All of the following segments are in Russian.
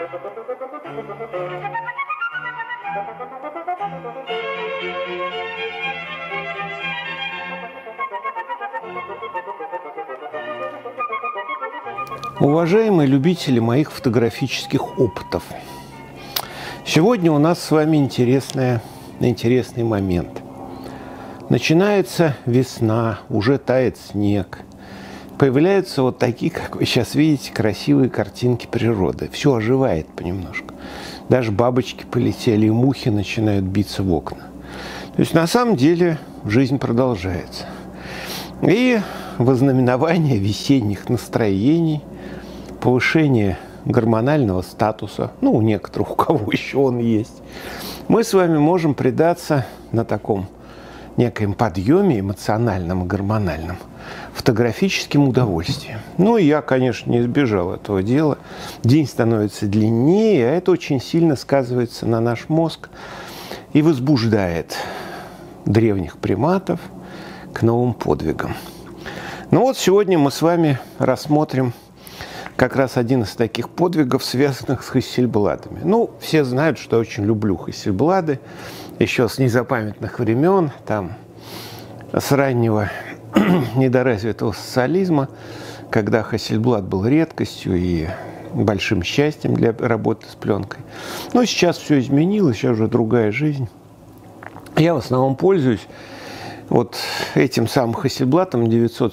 Уважаемые любители моих фотографических опытов, сегодня у нас с вами интересный момент. Начинается весна, уже тает снег. Появляются вот такие, как вы сейчас видите, красивые картинки природы. Все оживает понемножку. Даже бабочки полетели, и мухи начинают биться в окна. То есть на самом деле жизнь продолжается. И во знаменование весенних настроений, повышение гормонального статуса, ну, у некоторых, у кого еще он есть, мы с вами можем предаться на таком некоем подъеме эмоциональном и гормональном фотографическим удовольствием. Ну, и я, конечно, не избежал этого дела. День становится длиннее, а это очень сильно сказывается на наш мозг и возбуждает древних приматов к новым подвигам. Ну вот сегодня мы с вами рассмотрим как раз один из таких подвигов, связанных с Хассельбладами. Ну, все знают, что я очень люблю Хассельблады, еще с незапамятных времен, там, с раннего недоразвитого социализма, когда Хассельблад был редкостью и большим счастьем для работы с пленкой. Но сейчас все изменилось, сейчас уже другая жизнь. Я в основном пользуюсь вот этим самым Хассельбладом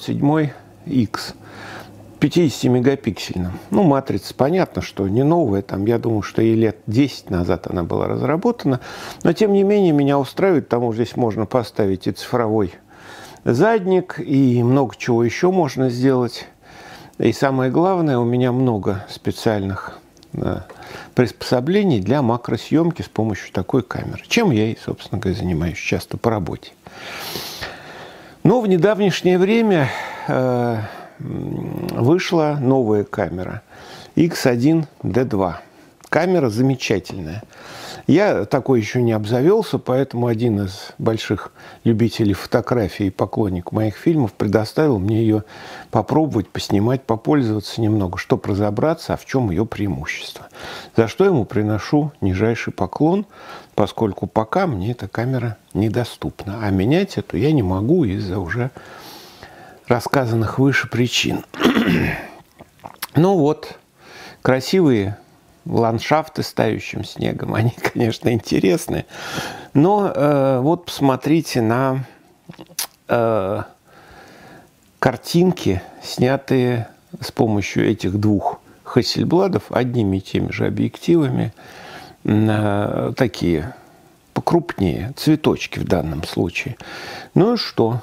907X, 50-мегапиксельным. Ну, матрица, понятно, что не новая, там, я думаю, что и лет 10 назад она была разработана, но, тем не менее, меня устраивает, потому что здесь можно поставить и цифровой задник, и много чего еще можно сделать. И самое главное, у меня много специальных приспособлений для макросъемки с помощью такой камеры, чем я и, собственно говоря, занимаюсь часто по работе. Но в недавнее время вышла новая камера X1D2. Камера замечательная. Я такой еще не обзавелся, поэтому один из больших любителей фотографии и поклонник моих фильмов предоставил мне ее попробовать, поснимать, попользоваться немного, чтобы разобраться, а в чем ее преимущество. За что ему приношу нижайший поклон, поскольку пока мне эта камера недоступна. А менять эту я не могу из-за уже рассказанных выше причин. Ну вот, красивые ландшафты с тающим снегом, они, конечно, интересны, но вот посмотрите на картинки, снятые с помощью этих двух Хассельбладов одними и теми же объективами, такие покрупнее, цветочки в данном случае. Ну и что?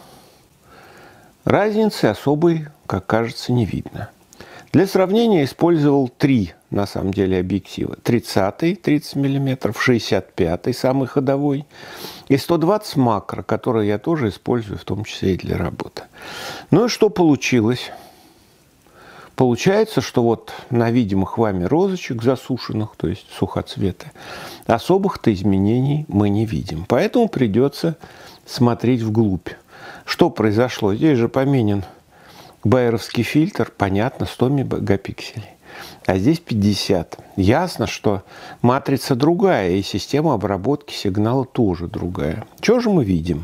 Разницы особой, как кажется, не видно. Для сравнения использовал три, на самом деле, объектива. 30-й, 30 мм, 65-й, самый ходовой, и 120 макро, который я тоже использую, в том числе и для работы. Ну и что получилось? Получается, что вот на видимых вами розочек засушенных, то есть сухоцветы, особых-то изменений мы не видим. Поэтому придется смотреть вглубь. Что произошло? Здесь же поменен байеровский фильтр, понятно, 100 мегапикселей, а здесь 50. Ясно, что матрица другая, и система обработки сигнала тоже другая. Что же мы видим?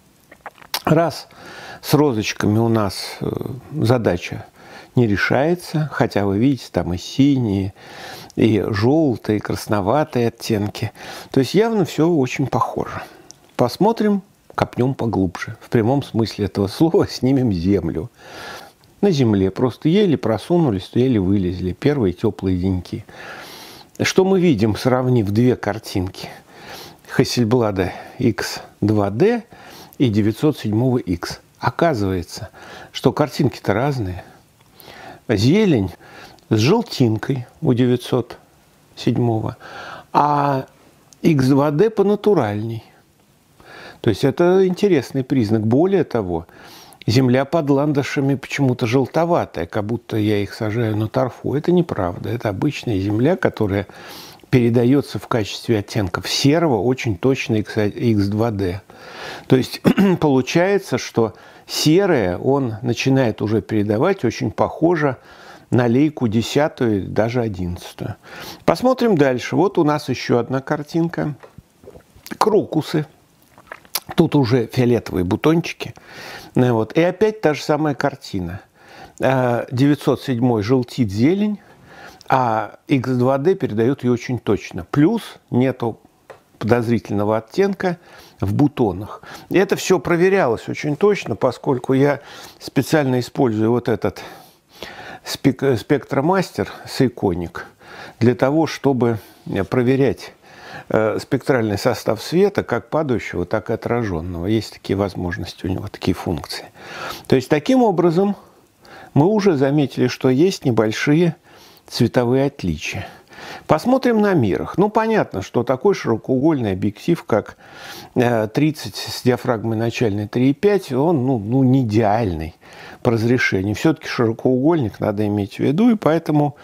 Раз с розочками у нас задача не решается, хотя вы видите, там и синие, и желтые, и красноватые оттенки. То есть явно все очень похоже. Посмотрим, копнем поглубже. В прямом смысле этого слова снимем землю. На земле просто еле просунулись, еле вылезли. Первые теплые деньки. Что мы видим, сравнив две картинки? Хассельблада X2D и 907X. Оказывается, что картинки-то разные. Зелень с желтинкой у 907, а X2D понатуральней. То есть это интересный признак. Более того, земля под ландышами почему-то желтоватая, как будто я их сажаю на торфу. Это неправда. Это обычная земля, которая передается в качестве оттенков серого очень точно X2D. То есть получается, что серое он начинает уже передавать очень похоже на лейку 10-ю, даже 11-ю. Посмотрим дальше. Вот у нас еще одна картинка. Крокусы. Тут уже фиолетовые бутончики. Вот. И опять та же самая картина. 907 желтит зелень, а X2D передает ее очень точно. Плюс нету подозрительного оттенка в бутонах. И это все проверялось очень точно, поскольку я специально использую вот этот спектромастер Сейконик для того, чтобы проверять спектральный состав света, как падающего, так и отраженного. Есть такие возможности у него, такие функции. То есть, таким образом, мы уже заметили, что есть небольшие цветовые отличия. Посмотрим на мирах. Ну, понятно, что такой широкоугольный объектив, как 30 с диафрагмой начальной 3,5, он не идеальный по разрешению. Все-таки широкоугольник надо иметь в виду, и поэтому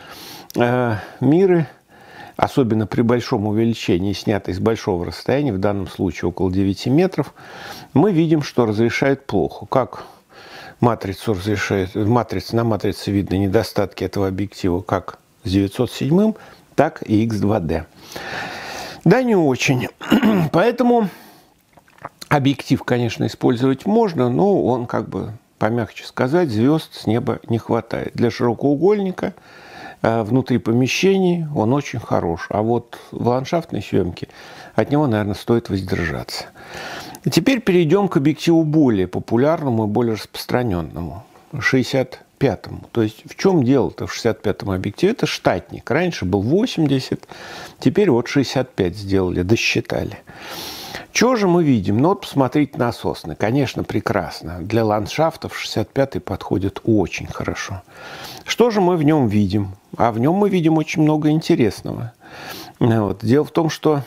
миры, особенно при большом увеличении, снятые с большого расстояния, в данном случае около 9 метров, мы видим, что разрешает плохо. Как матрицу разрешает, на матрице видно недостатки этого объектива как с 907, так и X2D. Да, не очень. Поэтому объектив, конечно, использовать можно, но он, как бы, помягче сказать, звезд с неба не хватает. Для широкоугольника внутри помещений он очень хорош. А вот в ландшафтной съемке от него, наверное, стоит воздержаться. Теперь перейдем к объективу более популярному и более распространенному. 65-му. То есть в чем дело-то в 65-м объективе? Это штатник. Раньше был 80, теперь вот 65 сделали, досчитали. Что же мы видим? Ну вот посмотрите на сосны. Конечно, прекрасно. Для ландшафтов 65-й подходит очень хорошо. Что же мы в нем видим? А в нем мы видим очень много интересного. Вот. Дело в том, что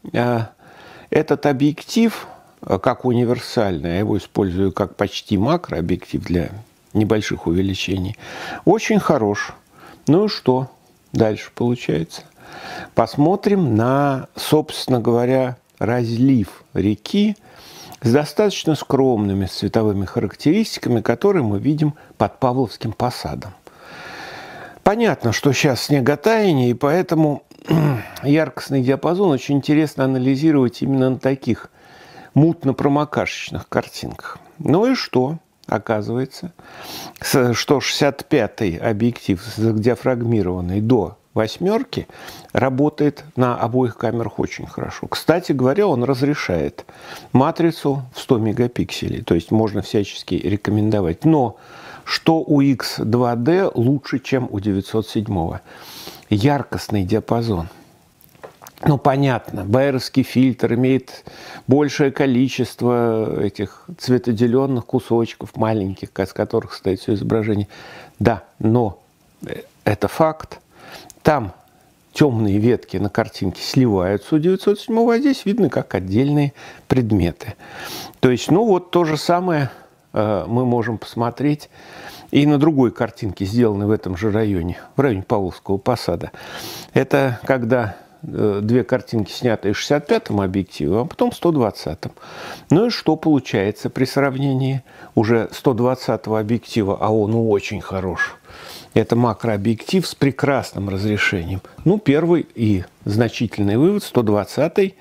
этот объектив, как универсальный, я его использую как почти макрообъектив для небольших увеличений, очень хорош. Ну и что дальше получается? Посмотрим на, собственно говоря, разлив реки с достаточно скромными цветовыми характеристиками, которые мы видим под Павловским посадом. Понятно, что сейчас снеготаяние, и поэтому яркостный диапазон очень интересно анализировать именно на таких мутно-промокашечных картинках. Ну и что? Оказывается, что 65-й объектив диафрагмированный до 8 работает на обоих камерах очень хорошо. Кстати говоря, он разрешает матрицу в 100 мегапикселей, то есть можно всячески рекомендовать. Но что у X2D лучше, чем у 907-го? Яркостный диапазон. Ну, понятно, байеровский фильтр имеет большее количество этих цветоделенных кусочков, маленьких, из которых состоит все изображение. Да, но это факт. Там темные ветки на картинке сливаются у 907, а здесь видно как отдельные предметы. То есть, ну вот то же самое мы можем посмотреть и на другой картинке, сделанной в этом же районе, в районе Павловского посада. Это когда две картинки, снятые в 65-м объективе, а потом в 120-м. Ну и что получается при сравнении уже 120-го объектива, а он очень хорош. Это макрообъектив с прекрасным разрешением. Ну, первый и значительный вывод: 120-й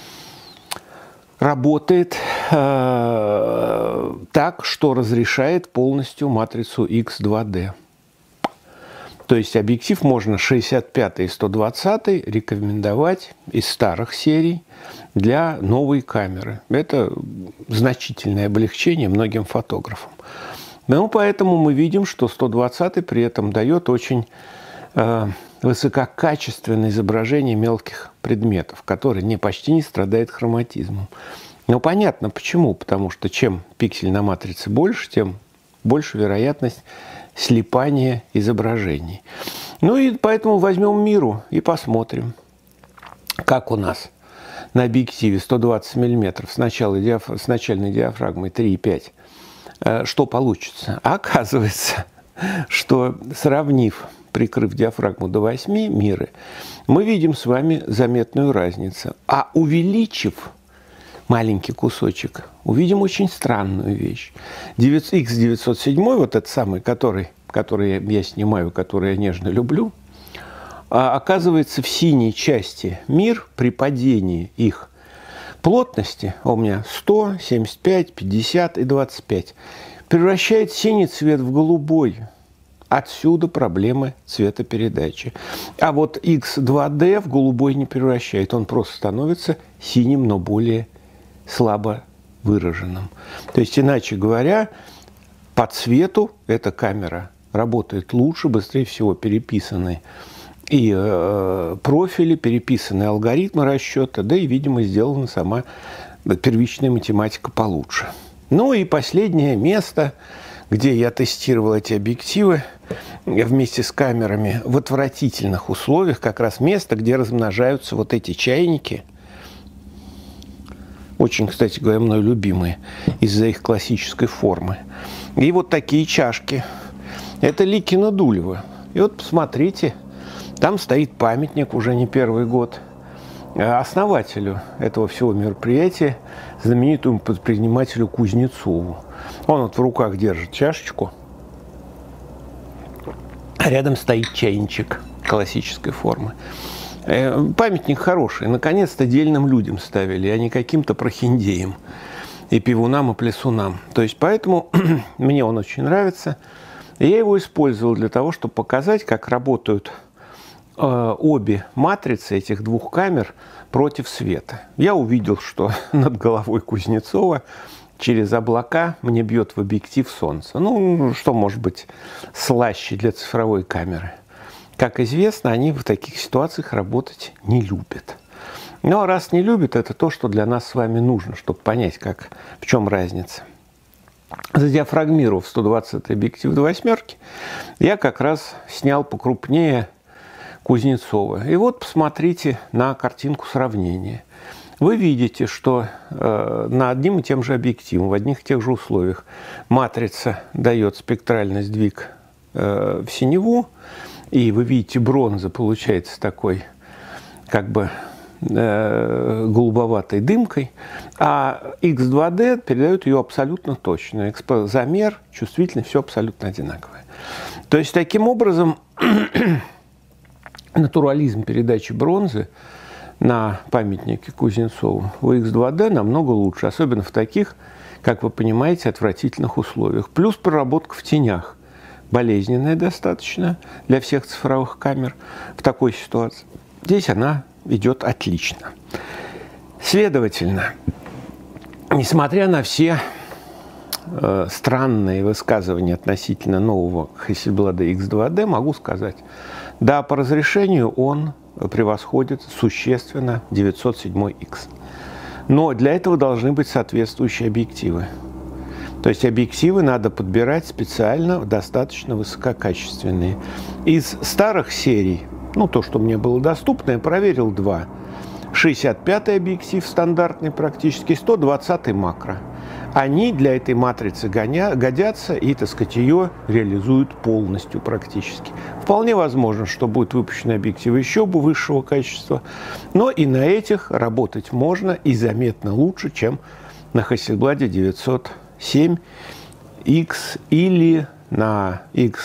работает так, что разрешает полностью матрицу X2D. То есть объектив можно 65-й и 120-й рекомендовать из старых серий для новой камеры. Это значительное облегчение многим фотографам. Ну, поэтому мы видим, что 120-й при этом дает очень высококачественное изображение мелких предметов, которые почти не страдают хроматизмом. Ну, понятно почему. Потому что чем пиксель на матрице больше, тем больше вероятность слипания изображений. Ну и поэтому возьмем миру и посмотрим, как у нас на объективе 120 мм с начальной диафрагмой 3,5, что получится. Оказывается, что сравнив, прикрыв диафрагму до 8 миры, мы видим с вами заметную разницу. А увеличив маленький кусочек, увидим очень странную вещь. X907, вот этот самый, который которые я снимаю, которые я нежно люблю, оказывается в синей части мир при падении их плотности, у меня 100, 75, 50 и 25, превращает синий цвет в голубой. Отсюда проблемы цветопередачи. А вот X2D в голубой не превращает, он просто становится синим, но более слабо выраженным. То есть, иначе говоря, по цвету эта камера работает лучше, быстрее всего переписаны и профили, переписаны алгоритмы расчета, да и, видимо, сделана сама первичная математика получше. Ну и последнее место, где я тестировал эти объективы вместе с камерами в отвратительных условиях, как раз место, где размножаются вот эти чайники. Очень, кстати говоря, мной любимые из-за их классической формы. И вот такие чашки. Это Ликино Дулево. И вот посмотрите, там стоит памятник уже не первый год основателю этого всего мероприятия, знаменитому предпринимателю Кузнецову. Он вот в руках держит чашечку, а рядом стоит чайничек классической формы. Памятник хороший. Наконец-то дельным людям ставили, а не каким-то прохиндеям и пивунам, и плясунам. То есть поэтому мне он очень нравится. Я его использовал для того, чтобы показать, как работают обе матрицы этих двух камер против света. Я увидел, что над головой Кузнецова через облака мне бьет в объектив солнце. Ну, что может быть слаще для цифровой камеры? Как известно, они в таких ситуациях работать не любят. Но раз не любят, это то, что для нас с вами нужно, чтобы понять, в чем разница. Задиафрагмировав 120 объектив до восьмерки, я как раз снял покрупнее Кузнецова. И вот посмотрите на картинку сравнения. Вы видите, что на одним и тем же объективе, в одних и тех же условиях, матрица дает спектральный сдвиг в синеву, и вы видите, бронза получается такой, как бы, голубоватой дымкой, а X2D передает ее абсолютно точно. Замер, чувствительность, все абсолютно одинаковое. То есть, таким образом, натурализм передачи бронзы на памятнике Кузнецову у X2D намного лучше, особенно в таких, как вы понимаете, отвратительных условиях. Плюс проработка в тенях. Болезненная достаточно для всех цифровых камер в такой ситуации. Здесь она идет отлично. Следовательно, несмотря на все странные высказывания относительно нового Hasselblad X2D, могу сказать, да, по разрешению он превосходит существенно 907X. Но для этого должны быть соответствующие объективы. То есть объективы надо подбирать специально, достаточно высококачественные. Из старых серий, ну, то, что мне было доступно, я проверил два. 65-й объектив стандартный практически, 120-й макро. Они для этой матрицы годятся и, так сказать, ее реализуют полностью практически. Вполне возможно, что будет выпущен объектив еще высшего качества, но и на этих работать можно и заметно лучше, чем на Hasselblad 907X или на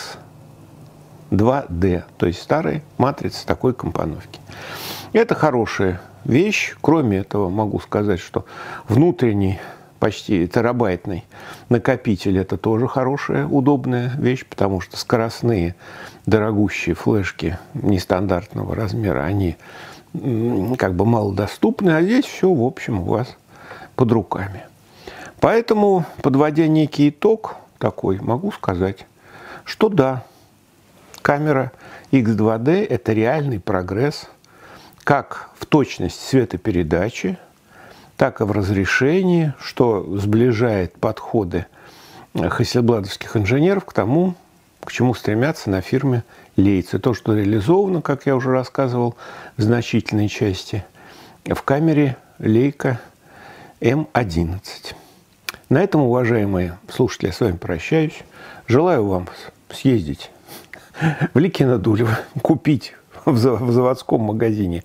X2D, то есть старые матрицы такой компоновки. Это хорошая вещь. Кроме этого, могу сказать, что внутренний почти терабайтный накопитель – это тоже хорошая, удобная вещь, потому что скоростные, дорогущие флешки нестандартного размера, они как бы малодоступны, а здесь все, в общем, у вас под руками. Поэтому, подводя некий итог такой, могу сказать, что да, камера X2D – это реальный прогресс как в точности светопередачи, так и в разрешении, что сближает подходы хасселбладовских инженеров к тому, к чему стремятся на фирме Leica. То, что реализовано, как я уже рассказывал, в значительной части в камере Leica M11. На этом, уважаемые слушатели, я с вами прощаюсь. Желаю вам съездить в Ликино Дулево, купить в заводском магазине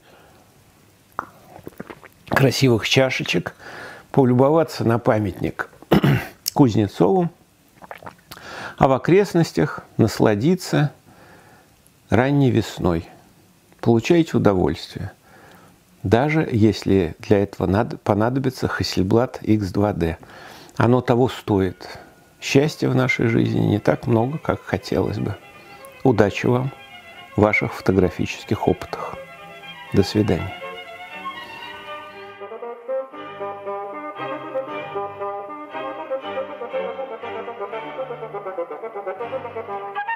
красивых чашечек, полюбоваться на памятник Кузнецову, а в окрестностях насладиться ранней весной. Получайте удовольствие. Даже если для этого понадобится Hasselblad X2D. Оно того стоит. Счастья в нашей жизни не так много, как хотелось бы. Удачи вам в ваших фотографических опытах. До свидания. Thank you.